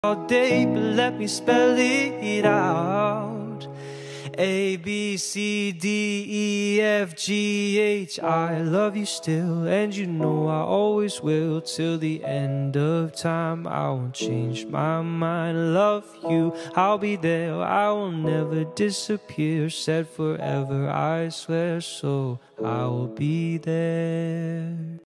all day, but let me spell it out. A, B, C, D, E, F, G, H. I love you still, and you know I always will. Till the end of time, I won't change my mind. Love you, I'll be there, I will never disappear. Said forever, I swear, so I will be there.